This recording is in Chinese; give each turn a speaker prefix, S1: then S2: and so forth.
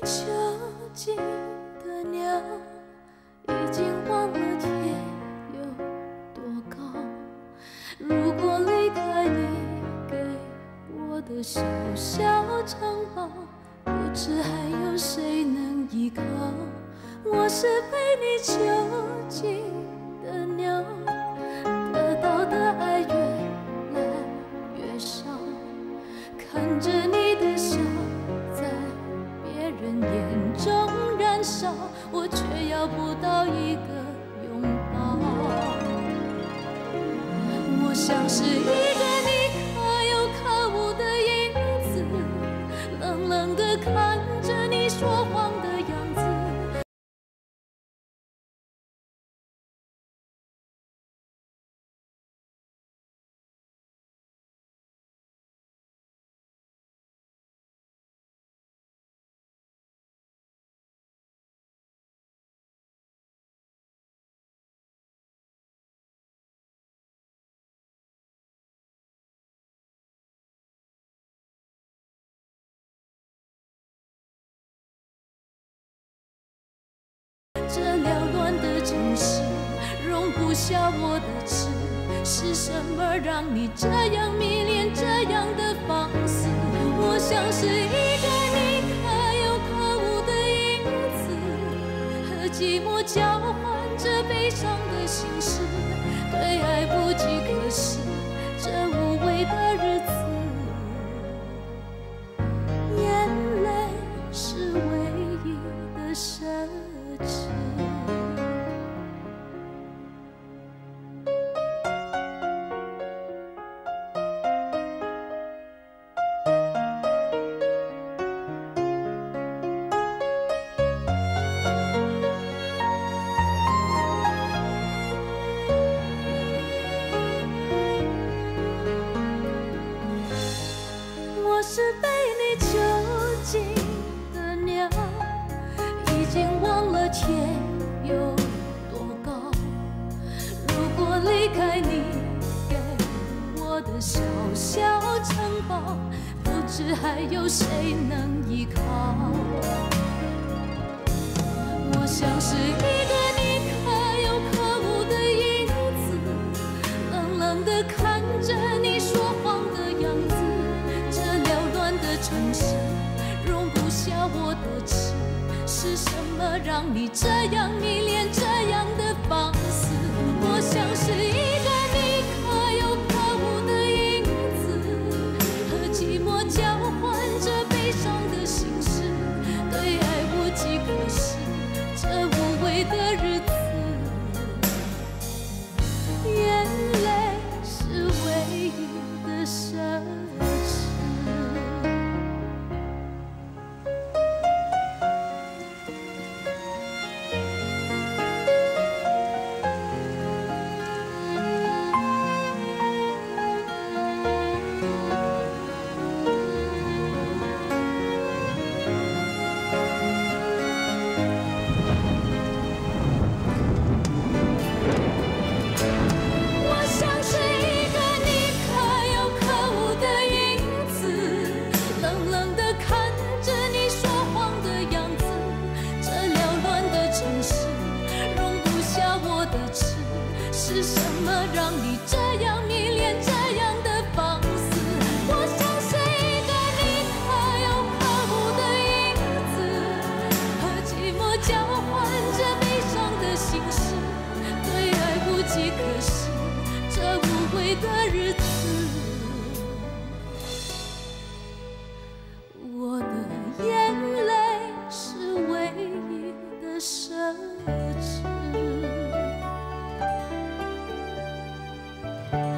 S1: 囚禁的鸟，已经忘了天有多高。如果离开你给我的小小城堡，不知还有谁能依靠。我是被你囚禁的鸟，得到的爱越来越少，看着你的笑在别人眼中燃烧，我却要不到一个拥抱。我像是一个你可有可无的影子，冷冷地看着你说谎的样子。这缭乱的城市容不下我的痴，是什么让你这样迷恋这样的放肆？我像是一个你可有可无的影子，和寂寞交换着悲伤的心事，对爱不计可施，这无味的日子，眼泪是唯一的奢侈。我是被你囚禁的鸟，已经忘了天有多高。如果离开你给我的小小城堡，不知还有谁能依靠。我像是一个你可有可无的影子，冷冷地看着你说谎的样子。这缭乱的城市容不下我的痴，是什么让你这样迷恋这样的放肆？我像是一个你可有可无的影子，和寂寞交换着悲伤的心事，对爱无计可施，这无味的日子，眼泪是唯一的奢侈。是什么让你这样迷恋这样的放肆？我像是一个你可有可无的影子，和寂寞交换着悲伤的心事，对爱无计可施，这无味的日子，我的眼泪是唯一的奢侈。